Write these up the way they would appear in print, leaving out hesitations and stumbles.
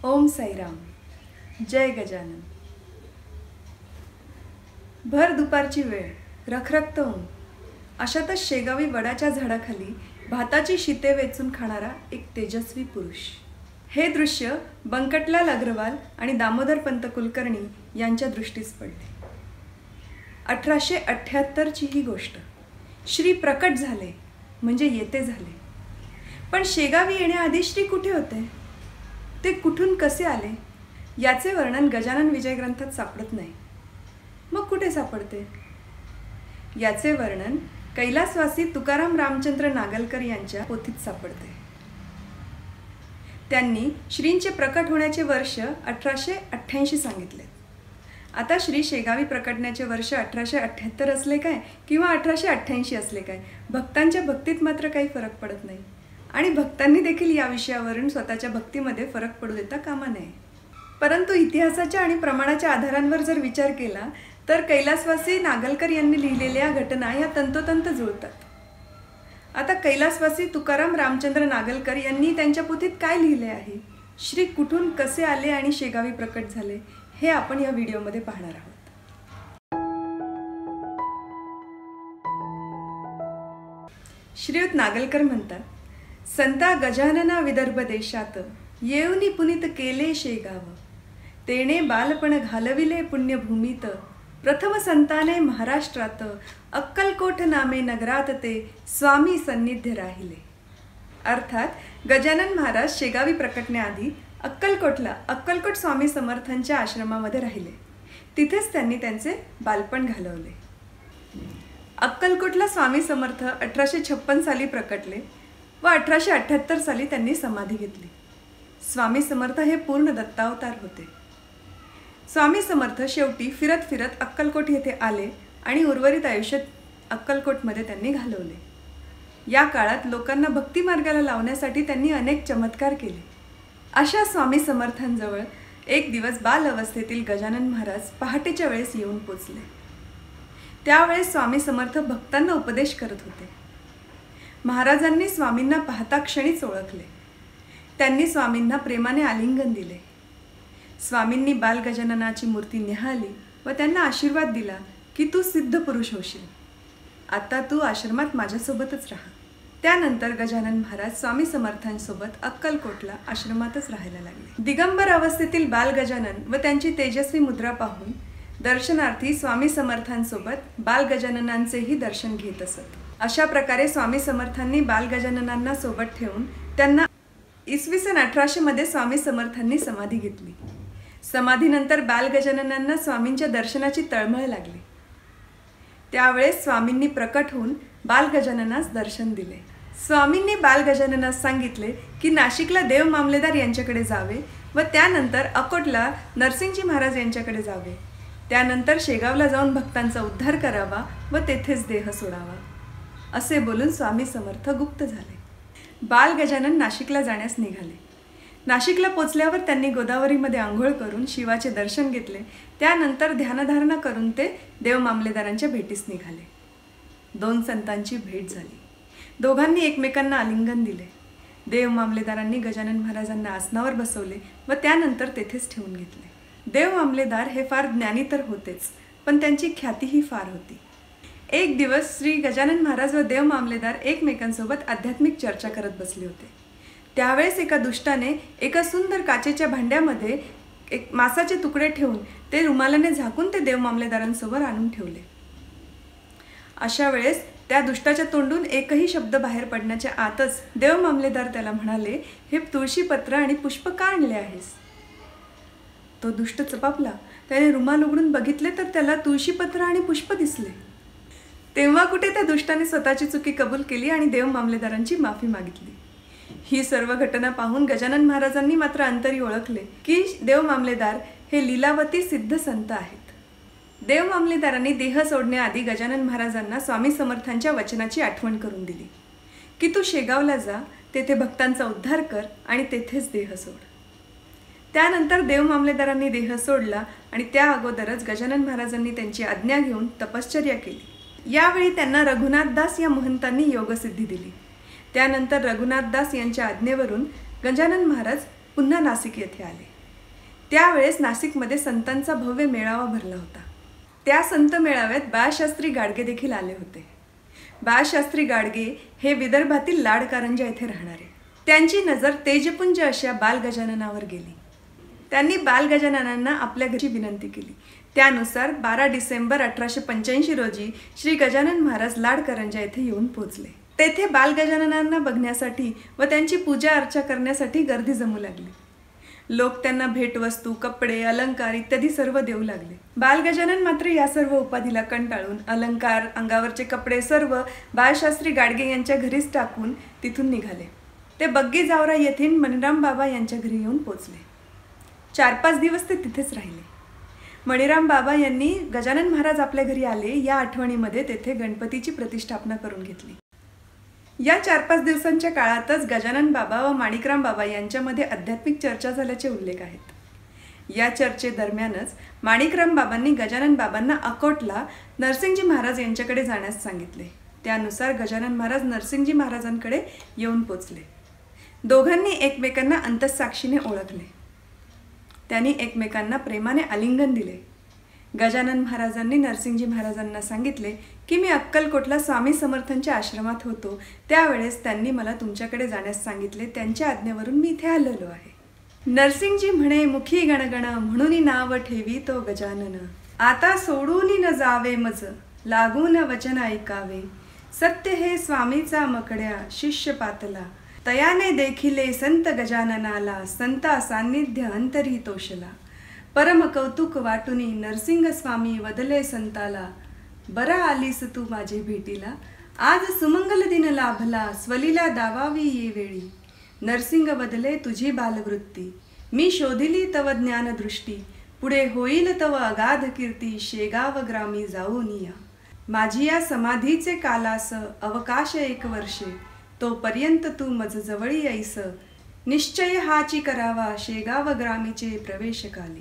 ओम साईराम. जय गजानन. भर दुपारची वेळ, रखरखत ऊन. अशातच शेगावी वडाच्या झाडाखाली भाताची शिते वेचून खाणारा एक तेजस्वी पुरुष. हे दृश्य बंकटलाल अग्रवाल आणि दामोदरपंत कुलकर्णी यांच्या दृष्टीस पडले. 1878ची ही गोष्ट. श्री प्रकट झाले म्हणजे येते झाले. पण शेगावी येण्याआधी श्री कुठे होते? ते कुठून कसे आले याचे वर्णन गजानन विजय ग्रंथात सापडत नाही. मग कुठे सापडते? याचे वर्णन कैलासवासी तुकाराम रामचंद्र नागलकर यांच्या पोथीत सापडते. त्यांनी श्रींचे प्रकट होण्याचे वर्ष 1888 सांगितले. आता श्री शेगावी प्रकटण्याचे वर्ष 1878 असले काय किंवा 1888 असले काय, भक्तांच्या भक्तीत मात्र काही फरक पडत नाही. आणि भक्तांनी देखील या विषयावरून स्वतःच्या भक्तीमध्ये फरक पडू देता कामा नये. परंतु इतिहासाच्या आणि प्रमाणाच्या आधारांवर जर विचार केला तर कैलासवासी नागलकर यांनी लिहिलेल्या घटना या तंतोतंत जुळतात. आता कैलासवासी तुकाराम रामचंद्र नागलकर यांनी त्यांच्या पोथीत काय लिहिले आहे, श्री कुठून कसे आले आणि शेगावी प्रकट झाले, हे आपण या व्हिडिओमध्ये पाहणार आहोत. श्रीयुत नागलकर म्हणतात, संता गजानना विदर्भ देशात येऊनी पुनीत केले शेगाव, तेणे बालपण घालविले पुण्यभूमीत, प्रथम संताने महाराष्ट्रात, अक्कलकोट नामे नगरात ते स्वामी सन्निध्य राहिले. अर्थात गजानन महाराज शेगावी प्रकटण्याआधी अक्कलकोट स्वामी समर्थांच्या आश्रमामध्ये राहिले. तिथेच त्यांनी त्यांचे बालपण घालवले. अक्कलकोटला स्वामी समर्थ 1856 साली प्रकटले व 1878 साली त्यांनी समाधी घेतली. स्वामी समर्थ हे पूर्ण दत्तावतार होते. स्वामी समर्थ शेवटी फिरत फिरत अक्कलकोट येथे आले आणि उर्वरित आयुष्य अक्कलकोटमध्ये त्यांनी घालवले. या काळात लोकांना भक्ती मार्गाला लावण्यासाठी त्यांनी अनेक चमत्कार केले. अशा स्वामी समर्थांजवळ एक दिवस बाल अवस्थेतील गजानन महाराज पहाटेच्या वेळेस येऊन पोचले. त्यावेळेस स्वामी समर्थ भक्तांना उपदेश करत होते. महाराजांनी स्वामींना पाहता क्षणीच ओळखले. त्यांनी स्वामींना प्रेमाने आलिंगन दिले. स्वामींनी बाल गजाननाची मूर्ती निहाळली व त्यांना आशीर्वाद दिला की तू सिद्ध पुरुष होशील. आता तू आश्रमात माझ्यासोबतच राहा. त्यानंतर गजानन महाराज स्वामी समर्थांसोबत अक्कलकोटला आश्रमातच राहायला लागले. दिगंबर अवस्थेतील बाल गजानन व त्यांची तेजस्वी मुद्रा पाहून दर्शनार्थी स्वामी समर्थांसोबत बाल गजाननांचेही दर्शन घेत असत. अशा प्रकारे स्वामी समर्थांनी बाल गजाननांना सोबत ठेवून त्यांना इसवी सन 1800 मध्ये स्वामी समर्थांनी समाधी घेतली. समाधीनंतर बाल गजाननांना स्वामींच्या दर्शनाची तळमळ लागली. त्यावेळेस स्वामींनी प्रकट होऊन बाल गजाननास दर्शन दिले. स्वामींनी बाल गजाननास सांगितले की नाशिकला देव मामलेदार यांच्याकडे जावे व त्यानंतर अकोटला नरसिंगजी महाराज यांच्याकडे जावे. त्यानंतर शेगावला जाऊन भक्तांचा उद्धार करावा व तेथेच देह सोडावा, असे बोलून स्वामी समर्थ गुप्त झाले. बाल गजानन नाशिकला जाण्यास निघाले. नाशिकला पोचल्यावर त्यांनी गोदावरीमध्ये आंघोळ करून शिवाचे दर्शन घेतले. त्यानंतर ध्यानधारणा करून ते देव मामलेदारांच्या भेटीस निघाले. 2 संतांची भेट झाली. दोघांनी एकमेकांना आलिंगन दिले. देव मामलेदारांनी गजानन महाराजांना आसनावर बसवले व त्यानंतर तेथेच ठेवून घेतले. देव मामलेदार हे फार ज्ञानी तर होतेच, पण त्यांची ख्यातीही फार होती. एक दिवस श्री गजानन महाराज व देव मामलेदार एकमेकांसोबत आध्यात्मिक चर्चा करत बसले होते. त्यावेळेस एका दुष्टाने एका सुंदर काचेच्या भांड्यामध्ये एक मांसाचे तुकडे ठेवून ते रुमालाने झाकून ते देव मामलेदारांसमोर आणून ठेवले. अशा वेळेस त्या दुष्टाच्या तोंडून एकही शब्द बाहेर पडण्याच्या आतच देव मामलेदार त्याला म्हणाले, हे तुळशीपत्र आणि पुष्प का आणले आहेस? तो दुष्ट चपापला. त्याने रुमाल उघडून बघितले तर त्याला तुळशीपत्र आणि पुष्प दिसले. तेव्हा कुठे त्या दुष्टाने स्वतःची चुकी कबूल केली आणि देव मामलेदारांची माफी मागितली. ही सर्व घटना पाहून गजानन महाराजांनी मात्र अंतरी ओळखले की देव मामलेदार हे लीलावती सिद्ध संत आहेत. देव मामलेदारांनी देह सोडण्याआधी गजानन महाराजांना स्वामी समर्थांच्या वचनाची आठवण करून दिली की तू शेगावला जा, तेथे भक्तांचा उद्धार कर आणि तेथेच देह सोड. त्यानंतर देव मामलेदारांनी देह सोडला आणि त्या अगोदरच गजानन महाराजांनी त्यांची आज्ञा घेऊन तपश्चर्या केली. यावेळी त्यांना रघुनाथदास या महंतांनी योगसिद्धी दिली. त्यानंतर रघुनाथदास यांच्या आज्ञेवरून गजानन महाराज पुन्हा नाशिक येथे आले. त्यावेळेस नाशिकमध्ये संतांचा भव्य मेळावा भरला होता। त्या संत मेळाव्यात बाळशास्त्री गाडगे देखील आले होते। बाळशास्त्री गाडगे हे विदर्भातील लाडकारंजा येथे राहणारे। त्यांची नजर तेजपुंज अशा बालगजाननावर गेली। त्यांनी बालगजाननांना आपल्या घरी विनंती केली। त्यानुसार 12 डिसेंबर 1885 रोजी श्री गजानन महाराज लाडकारंजा येथे येऊन पोहोचले। तेथे बालगजाननांना बघण्यासाठी व त्यांची पूजा अर्चा करण्यासाठी गर्दी जमू लागली। लोक त्यांना भेटवस्तू, कपडे, अलंकार इत्यादी सर्व देऊ लागले। बालगजानन मात्र या सर्व उपाधीला कंटाळून अलंकार, अंगावरचे कपडे सर्व बाळशास्त्री गाडगे यांच्या घरीच टाकून तिथून निघाले। ते बग्गी जावरा येथील मणिराम बाबा यांच्या घरी येऊन पोहोचले। 4-5 दिवस ते तिथेच राहिले। मणिराम बाबा यांनी गजानन महाराज आपल्या घरी आले या आठवणीमध्ये तेथे गणपतीची प्रतिष्ठापना करून घेतली। या 4-5 दिवसांच्या काळातच गजानन बाबा व माणिकराम बाबा यांच्यामध्ये आध्यात्मिक चर्चा झाल्याचे उल्लेख आहेत। या चर्चेदरम्यानच माणिकराम बाबांनी गजानन बाबांना अकोटला नरसिंगजी महाराज यांच्याकडे जाण्यास सांगितले। त्यानुसार गजानन महाराज नरसिंगजी महाराजांकडे येऊन पोचले। दोघांनी एकमेकांना अंतःसाक्षीने ओळखले। त्यांनी एकमेकांना प्रेमाने आलिंगन दिले। गजानन महाराजांनी नरसिंगजी महाराजांना सांगितले की मी अक्कलकोटला स्वामी समर्थांच्या आश्रमात होतो, त्यावेळेस त्यांनी मला तुमच्याकडे जाण्यास सांगितले। त्यांच्या आज्ञेवरून मी इथे आलेलो आहे। नरसिंगजी म्हणे, मुखी गणगण म्हणून नाव ठेवी तो गजानन, आता सोडून न जावे मज लागून वचन ऐकावे, सत्य हे स्वामीचा मकड्या शिष्य पातला, तयाने देखिले संत गजाननाला, संता सान्निध्य अंतरी तोषला, परम कौतुक वाटुनी नरसिंग स्वामी वदले संताला, बरा आलीस तू माझे भेटीला, आज सुमंगल दिन लाभला, स्वलीला दावावी ये वेळी, नरसिंग वदले तुझी बालवृत्ती, मी शोधिली तव ज्ञानदृष्टी, पुढे होईल तव अगाध कीर्ती, शेगाव ग्रामी जाऊन या, माझी या समाधीचे कालास अवकाश 1 वर्षे, तोपर्यंत तू मज जवळी ऐस, निश्चय हाची करावा शेगाव ग्रामीचे प्रवेशकाली।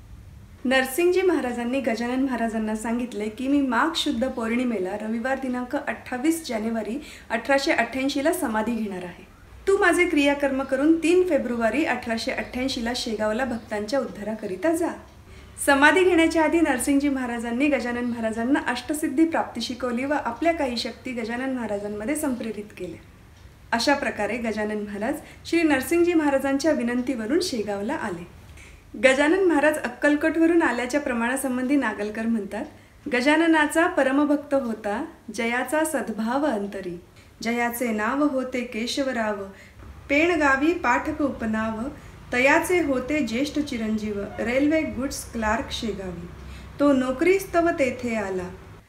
नरसिंगजी महाराजांनी गजानन महाराजांना सांगितले की मी माघ शुद्ध पौर्णिमेला रविवार दिनांक 28 जानेवारी 1888 ला समाधी घेणार आहे। तू माझे क्रियाकर्म करून 3 फेब्रुवारी 1888 ला शेगावला भक्तांच्या उद्धाराकरिता जा। समाधी घेण्याच्या आधी नरसिंगजी महाराजांनी गजानन महाराजांना अष्टसिद्धी प्राप्ती शिकवली व आपल्या काही शक्ती गजानन महाराजांमध्ये संप्रेरित केल्या। अशा प्रकारे गजानन महाराज श्री नरसिंगजी महाराजांच्या विनंतीवरून शेगावला आले। गजानन महाराज अक्कलकोटवरून आल्याच्या प्रमाणासंबंधी नागलकर म्हणतात, गजाननाचा परमभक्त होता, जयाचा सद्भाव अंतरी, जयाचे नाव होते केशवराव, पेणगावी पाठक उपनाव, तयाचे होते ज्येष्ठ चिरंजीव, रेल्वे गुड्स क्लार्क शेगावी, तो नोकरीस्तव तेथे आला,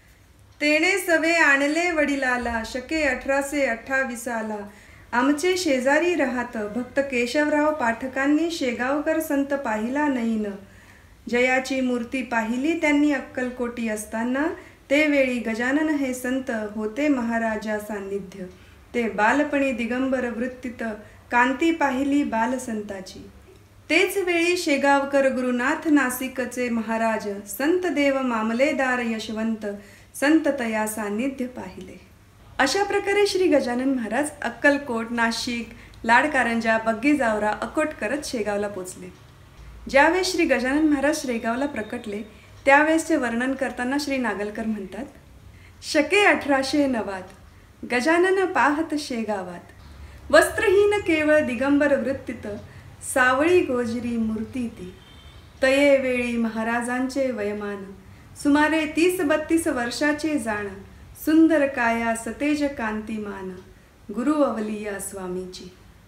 तेने सवे आणले वडिलाला, शके 1828 आला, आमचे शेजारी राहत भक्त केशवराव पाठकांनी शेगावकर संत पाहिला नैन, जयाची मूर्ती पाहिली त्यांनी अक्कलकोटी असताना, ते वेळी गजानन हे संत होते महाराजा सान्निध्य, ते बालपणी दिगंबर वृत्तीत कांती पाहिली बालसंताची, तेच वेळी शेगावकर गुरुनाथ नासिकचे महाराज, संत देव मामलेदार यशवंत, संत तया सान्निध्य पाहिले। अशा प्रकारे श्री गजानन महाराज अक्कलकोट, नाशिक, लाडकारंजा, बग्गी जावरा, अकोट करत शेगावला पोचले। ज्यावेळेस श्री गजानन महाराज शेगावला प्रकटले त्यावेळेसचे वर्णन करताना श्री नागलकर म्हणतात, शके 1809 गजानन पाहत शेगावात, वस्त्रहीन केवळ दिगंबर वृत्तीत, सावळी गोजरी मूर्ती ती, तये वेळी महाराजांचे वयमान, सुमारे 30-32 वर्षाचे जाण, सुंदर काया सतेज कांतिमान, गुरु अवलिया स्वामीची।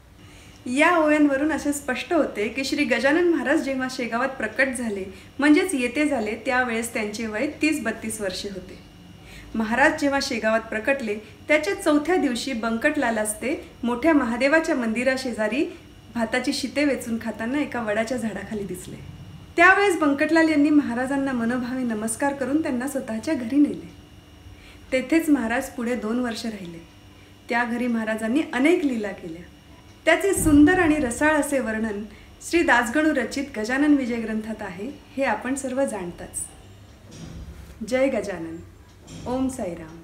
या ओव्यांवरून असे स्पष्ट होते की श्री गजानन महाराज जेव्हा शेगावात प्रकट झाले म्हणजेच येते झाले त्यावेळेस त्यांचे वय 30-32 वर्षे होते। महाराज जेव्हा शेगावात प्रकटले त्याच्या 4थ्या दिवशी बंकटलालास ते मोठ्या महादेवाच्या मंदिराशेजारी भाताची शिते वेचून खाताना एका वडाच्या झाडाखाली दिसले। त्यावेळेस बंकटलाल यांनी महाराजांना मनोभावे नमस्कार करून त्यांना स्वतःच्या घरी नेले। तेथेच महाराज पुढे 2 वर्ष राहिले। त्या घरी महाराजांनी अनेक लीला केल्या। त्याचे सुंदर आणि रसाळ असे वर्णन श्री दासगणू रचित गजानन विजय ग्रंथात आहे, हे आपण सर्व जाणताच। जय गजानन। ओम साईराम।